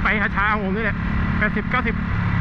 ไปช้าๆผมนี่แหละ80-90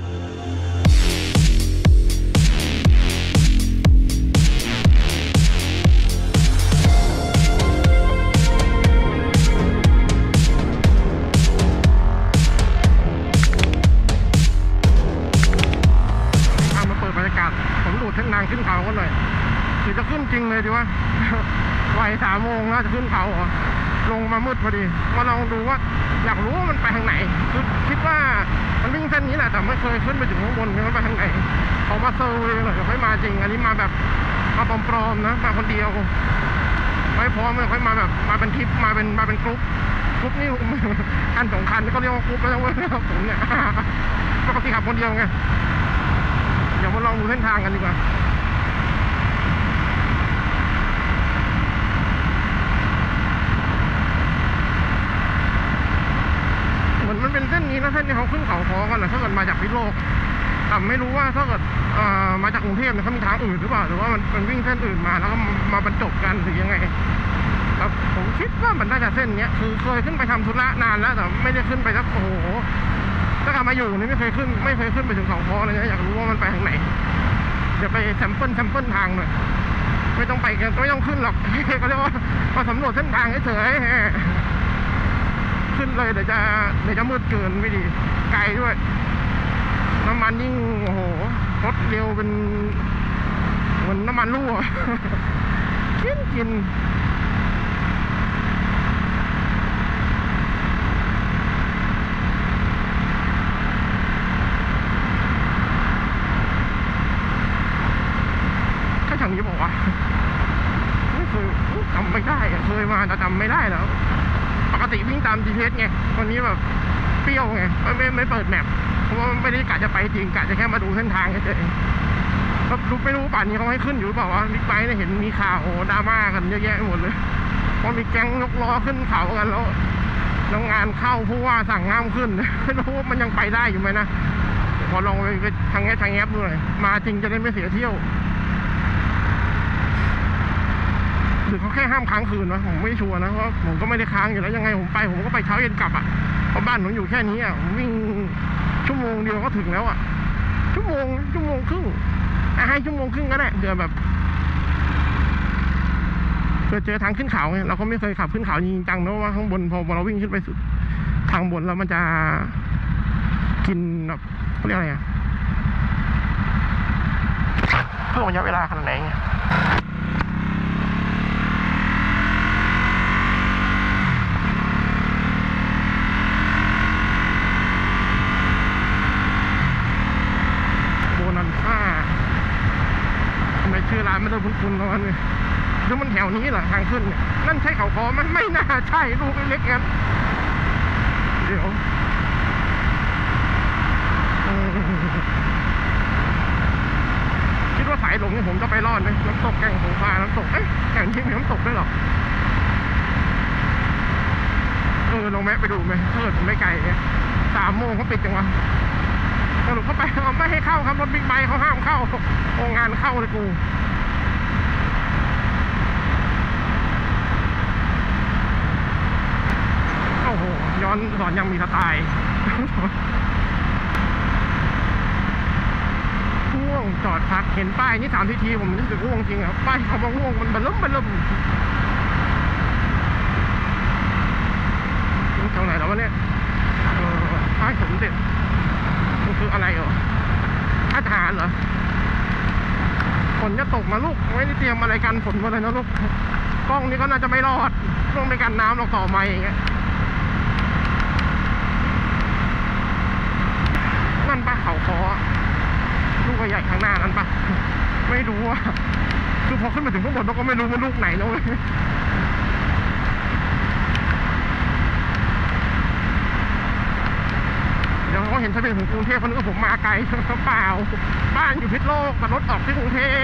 เส้นทางขึ้นเขากันหน่อยคือจะขึ้นจริงเลยดีว่าวัย3 โมงน่าจะขึ้นเขาเหรอลงมามืดพอดีมาลองดูว่าอยากรู้ว่ามันไปทางไหนคือคิดว่ามันวิ่งเส้นนี้แหละแต่ไม่เคยขึ้นไปถึงข้างบนมันไปทางไหนเขามาเซอร์เลยหน่อยค่อยมาจริงอันนี้มาแบบมาปลอมๆนะมาคนเดียวไม่พร้อมเลยค่อยมาแบบมาเป็นทริปมาเป็นกรุ๊ปนี่คัน2 คันก็เรียกว่ากรุ๊ปแล้วเว้ยผมเนี่ยปกติขับคนเดียวไงเดี๋ยวมาลองดูเส้นทางกันดีกว่าเหมือนมันเป็นเส้นนี้นะเส้นที่เขาขึ้นเขาคอกันนะถ้าเกิดมาจากพิษณุโลกแต่ไม่รู้ว่าถ้าเกิดมาจากกรุงเทพเนี่ยเขามีทางอื่นหรือเปล่าหรือว่ามันวิ่งเส้นอื่นมาแล้วก็มาบรรจบกันหรือยังไงครับผมคิดว่ามันน่าจะเส้นนี้คือเคยขึ้นไปทำธุระนานแล้วแต่ไม่ได้ขึ้นไปสักโอ้โหถ้ากลับมาอยู่นี่ไม่เคยขึ้นไปถึงเขาคอเลยนะอยากรู้ว่ามันไปทางไหนเดี๋ยวไปแซมเปิลทางหน่อยไม่ต้องไปกันไม่ต้องขึ้นหรอกเขาเรียกว่ามาสำรวจเส้นทางเฉยๆขึ้นเลยเดี๋ยวจะมืดเกินไม่ดีไกลด้วยน้ำมันยิ่งโอ้โหรถเร็วเป็นเหมือนน้ำมันรั่วกินทางนี้บอกว่าไม่เคยจำไม่ได้เคยมาแต่จำไม่ได้แล้วปกติวิ่งตาม GPS ไงวันนี้แบบเปรี้ยวไงไม่เปิดแมพเพราะว่าไม่ได้กะจะไปจริงกะจะแค่มาดูเส้นทางเฉยๆก็ไม่รู้ป่านนี้เขาให้ขึ้นอยู่หรือเปล่าวะบิ๊กไบค์เนี่ยเห็นมีข่าวดราม่ากันเยอะแยะหมดเลยพอมีแก๊งยกล้อขึ้นเขากันแล้วงานเข้าผู้ว่าสั่งห้ามขึ้นไม่รู้ว่ามันยังไปได้อยู่ไหมนะพอลองไปทางแอปดูหน่อยมาจริงจะได้ไม่เสียเที่ยวหรือเขาแค่ห้ามค้างคืนวะผมไม่ชัวร์นะเพราะผมก็ไม่ได้ค้างอยู่แล้วยังไงผมก็ไปเช้าเย็นกลับอ่ะเพราะบ้านผมอยู่แค่นี้อ่ะผมวิ่งชั่วโมงเดียวก็ถึงแล้วอ่ะชั่วโมงครึ่งให้ชั่วโมงครึ่งก็ได้เดี๋ยวแบบเจอทางขึ้นเขาไงเราก็ไม่เคยขับขึ้นเขาจริงจังนะว่าข้างบนพอเราวิ่งขึ้นไปสุดทางบนแล้วมันจะกินแบบเขาเรียกอะไรอ่ะเพิ่มระยะเวลาขนาดไหนชื่อร้านไม่ได้คุ้นๆแล้วนี่คือมันแถวนี้เหรอทางขึ้นเนี่ยนั่นใช่เขาคอมันไม่น่าใช่ลูกเล็กๆงั้นเดี๋ยวคิดว่าสายหลงนี่ผมจะไปรอดไหมน้ำตกแก่งสงขลาน้ำตกแก่งที่มีน้ำตกด้วยหรอลองแวะไปดูไหมถ้าเกิดผมไม่ไกล3 โมงเขาปิดจังวะสรุปเขาไปไม่ให้เข้าครับรถบิ๊กไบค์เขาห้ามเข้าโรงงานเข้าเลยกูโอ้โหย้อนสอนยังมีสไตล์ง่วงจอดพักเห็นป้ายนี่3 ทีผมรู้สึกง่วงจริงอ่ะป้ายคำว่าง่วงมันบันลุ่มแถวไหนแล้ววะเนี่ยป้ายสมเด็จมันคืออะไรเหรอทหารเหรอฝนจะตกมาลูกไม่ได้เตรียมอะไรกันฝนมาเลยนะลูกกล้องนี้ก็น่าจะไม่รอดต้องไปกันน้ำเราต่อมาอย่างเงี้ยนั่นปะเขาคอลูกใหญ่ข้างหน้านั่นปะไม่รู้ว่าคือพอขึ้นมาถึงข้างบนเราก็ไม่รู้ว่าลูกไหนนะเว้ยเดี๋ยวเขาเห็นทะเบียนของกรุงเทพเขานึกว่าผมมาไกลเปล่าบ้านอยู่พิษณุโลกแต่รถออกที่กรุงเทพ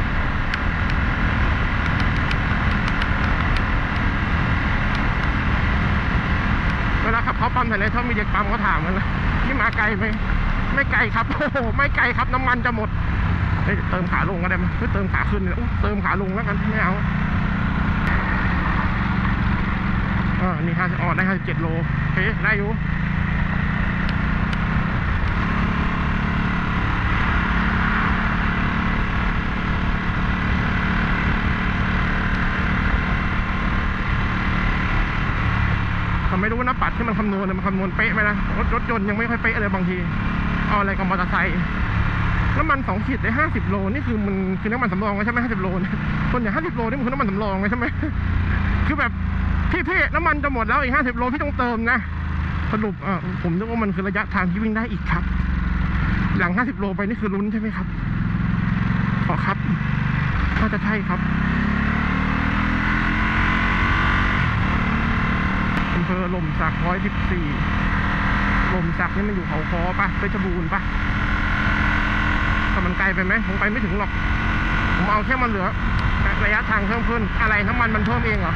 เวลาขับเขาปั๊มแต่เลยถ้ามีเด็กปั๊มเขาถามกันนะที่มาไกลไหมไม่ไกลครับโอ้โหไม่ไกลครับน้ำมันจะหมดเติมขาลงก็ได้ไหมเติมขาขึ้นเนี่ยเติมขาลงแล้วกันไม่เอานี่50ได้57 โลโอเคได้อยู่แต่ไม่รู้ว่าหน้าปัดที่มันคำนวณมันคำนวณเป๊ะไหมนะรถยนต์ยังไม่ค่อยเป๊ะเลยบางทีเอาอะไรกับมอเตอร์ไซค์น้ำมัน2 ขีดได้50 โลนี่คือมันคือน้ำมันสำรองใช่ไหม50 โลเนี่ยส่วนใหญ่50 โลนี่มันคือน้ำมันสำรองใช่ไหมคือแบบพี่น้ำมันจะหมดแล้วอีก50 โลพี่ต้องเติมนะสรุปผมนึกว่ามันคือระยะทางที่วิ่งได้อีกครับหลัง50 โลไปนี่คือลุ้นใช่ไหมครับขอครับน่าจะใช่ครับอำเภอหล่มสัก114หล่มสักนี่มันอยู่เขาคอปะเพชรบูรณ์ปะแต่มันไกลไปไหมผมไปไม่ถึงหรอกผมเอาแค่มันเหลือระยะทางเพิ่มขึ้นอะไรน้ำมันมันเพิ่มเองเหรอ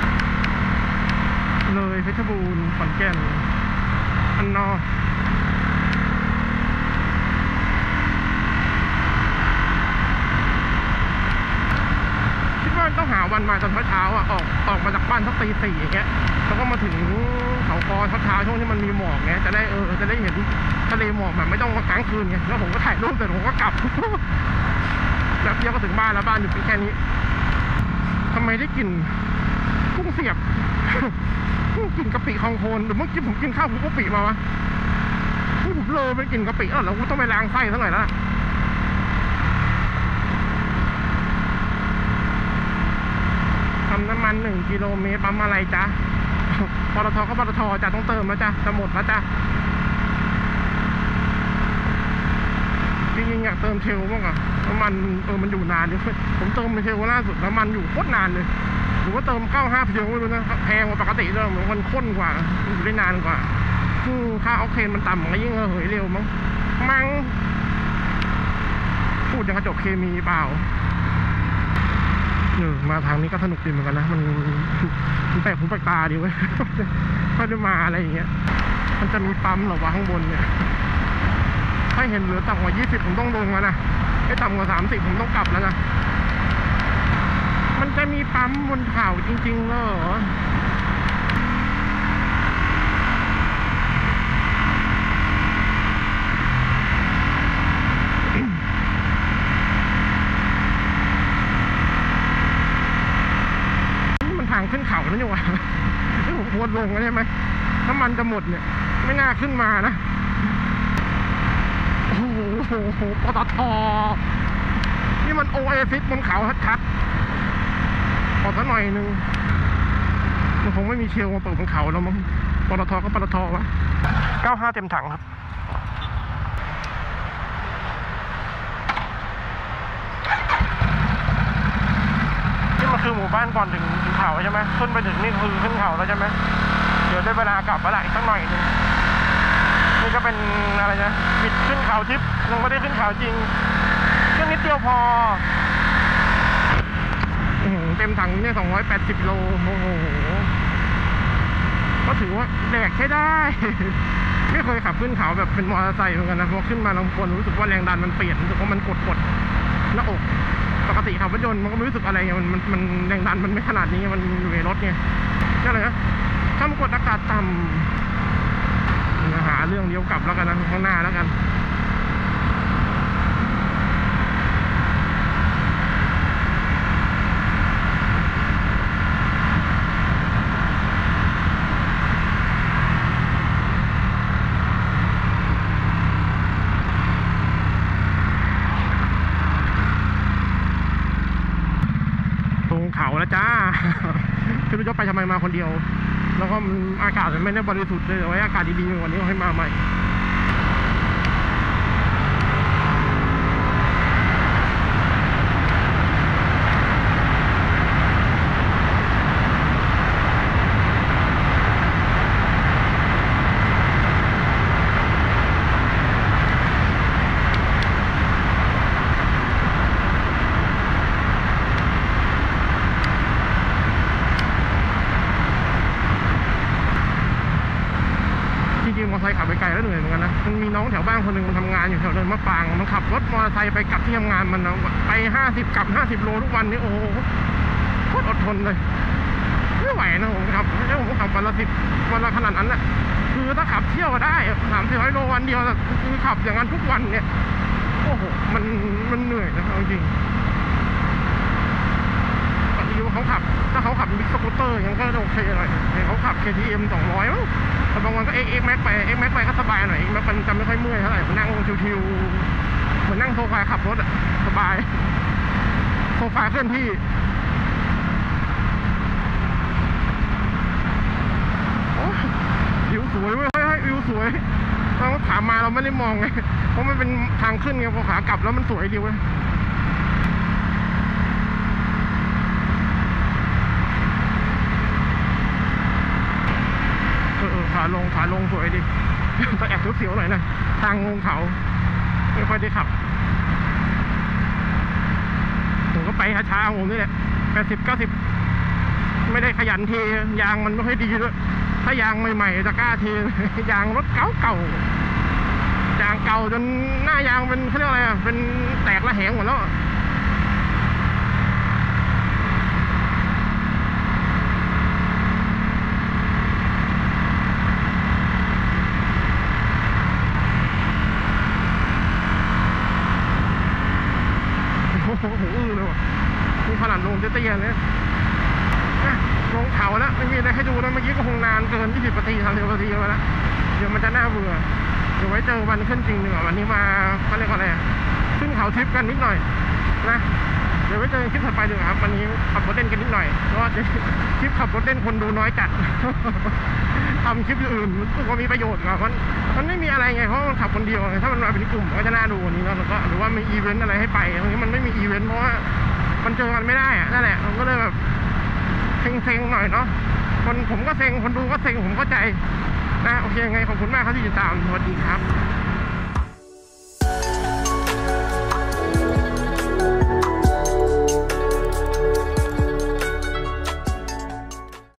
เลยเพชรบูรณ์ขอนแก่นอันนอคิดว่าต้องหาวันมาตอนเช้าออกมาจากบ้านสักตี 4อย่างเงี้ยแล้วก็มาถึงเขาคอเช้าช่วงที่มันมีหมอกเงี้ยจะได้เห็นทะเลหมอกแบบไม่ต้องค้างคืนไงแล้วผมก็ถ่ายรูปเสร็จผมก็กลับแล้วเดี๋ยวก็ถึงบ้านแล้วบ้านอยู่แค่นี้ทำไมได้กลิ่นกุ้งเสียบกลิ่นกะปิคลองโคนหรือเมื่อกี้ผมกินข้าวผมกะปิมาวะนี่ผมเลยไปกินกะปิแล้วกูต้องไปล้างไส้ซะหน่อยแล้วทำน้ำมัน1 กิโลเมตรปั๊มอะไรจ๊ะปตทก็ปตทจะต้องเติมแล้วจ้ะจะหมดแล้วจ้ะจริงๆอยากเติมเชลบ้างอะน้ำมันมันอยู่นานเลยผมเติมเชลล่าสุดน้ำมันอยู่โคตรนานเลยหรือว่าเติม95เชลไม่รู้นะแพงกว่าปกติเลยมันข้นกว่าอยู่ได้นานกว่าค่าออกเทนมันต่ำก็ยิ่งเหยเร็วมั้งพูดอย่างกระจกเคมีเปล่ามาทางนี้ก็สนุกดีเหมือนกันนะมันแปลกหูแปลกตาดีเว้ยไม่ได้มาอะไรอย่างเงี้ยมันจะมีปั๊มหรอวะข้างบนเนี่ยถ้าเห็นเหลือต่ำกว่า20ผมต้องลงแล้วนะให้ต่ำกว่า30ผมต้องกลับแล้วนะมันจะมีปั๊มบนเขาจริงๆเหรอทางขึ้นเขานั่นอยู่วะที่ผมโพสลงใช่ไหมน้ำมันจะหมดเนี่ยไม่น่าขึ้นมานะโอ้โหปตทนี่มันโอเอซิสบนเขาชัดๆขอสักหน่อยนึงมันคงไม่มีเชลมาเปิดบนเขาแล้วมั้งปตทก็ปตทวะ95เต็มถังครับคือหมู่บ้านก่อนถึงเขาใช่ไหมขึ้นไปถึงนี่คือขึ้นเขาแล้วใช่ไหมเดี๋ยวได้เวลากลับแล้วแหละอีกสักหน่อยนึงนี่ก็เป็นอะไรนะบิดขึ้นเขาทิพย์ยังไม่ได้ขึ้นเขาจริงแค่นิดเดียวพอเต็มถังเนี่ย280 โลโอ้โหก็ถือว่าแดกใช้ได้ ไม่เคยขับขึ้นเขาแบบเป็นมอเตอร์ไซค์เหมือนกันนะพอขึ้นมาลำบนรู้สึกว่าแรงดันมันเปลี่ยนรู้สึกว่ามันกดหน้าอกปกติขับรถยนต์มันก็ไม่รู้สึกอะไรไงมันแรงดันมันไม่ขนาดนี้มันอยู่ในรถไงก็เลยนะถ้ามันกดอากาศต่ำหาเรื่องเลี้ยวกลับแล้วกันนะข้างหน้าแล้วกันเขาแล้วจ้าไม่รู้จะไปทำไมมาคนเดียวแล้วก็อากาศไม่ได้บริสุทธิ์เลยไว้อากาศดีๆวันนี้ให้มาใหม่มอเตอร์ไซค์ขับไปไกลแล้วเหนื่อยเหมือนกันนะมันมีน้องแถวบ้านคนหนึ่งมันทำงานอยู่แถวเดินมะปรางมันขับรถมอเตอร์ไซค์ไปกลับที่ทำงานมันไป50กลับ50 โลทุกวันนี่โอ้โหโคตรอดทนเลยไม่ไหวนะผมขับแล้วผมขับวันละขนาดนั้นแหละคือถ้าขับเที่ยวได้300-400 โลวันเดียวคือขับอย่างนั้นทุกวันเนี่ยโอ้โหมันเหนื่อยนะจริงๆเขาขับถ้าเขาขับบิ๊กสกูตเตอร์ยังก็โอเคหน่อยเขาขับ KTM 200มั้งแต่บางวันก็ X Max ไป X Max ไปก็สบายหน่อย X Max มันจะไม่ค่อยเมื่อยเท่าไหร่นั่งชิวๆเหมือนนั่งโซฟาขับรถอะสบายโซฟาเคลื่อนที่วิวสวยเว้ยวิวสวยเราขามาเราไม่ได้มองไงเพราะมันเป็นทางขึ้นไงพอขากลับแล้วมันสวยดีเว้ยขาลงสวยดิแต่แอบเสียวๆหน่อยนะทางลงเขาไม่ค่อยได้ขับผมก็ไปช้าๆผมนี่แหละ80-90ไม่ได้ขยันเทยางมันไม่ค่อยดีด้วยถ้ายางใหม่ๆจะกล้าเทยางรถเก่ายางเก่าจนหน้ายางเป็นเขาเรียกอะไรอ่ะเป็นแตกระแหงหมดแล้วโอ้โหเลยว่ะมีขนาดลงเตี้ยๆเนี่ยลงเขาแล้วไม่มีอะไรให้ดูแล้วเมื่อกี้ก็คงนานเกิน20 นาที30 นาทีมาแล้วเดี๋ยวมันจะน่าเบื่อเดี๋ยวไว้เจอวันขึ้นจริงหนึ่งวันนี้มาเขาเรียกว่าอะไรขึ้นเขาทริปกันนิดหน่อยนะเดี๋ยวไว้เจอคลิปถัดไปดีกว่าครับวันนี้ขับรถเล่นกันนิดหน่อยเพราะว่าคลิปขับรถเล่นคนดูน้อยจัดทำคลิปอื่นรู้สึกว่ามีประโยชน์กว่ามันไม่มีอะไรไงเพราะมันขับคนเดียวถ้ามันมาเป็นกลุ่มก็จะน่าดูวันนี้แล้วก็หรือว่ามีอีเวนต์อะไรให้ไปตรงนี้มันไม่มีอีเวนต์เพราะว่ามันเจอกันไม่ได้อะนั่นแหละผมก็เลยแบบเซ็งๆหน่อยเนาะผมก็เซ็งคนดูก็เซ็งผมเข้าใจนะโอเคไงขอบคุณมากครับที่ติดตามสวัสดีครับ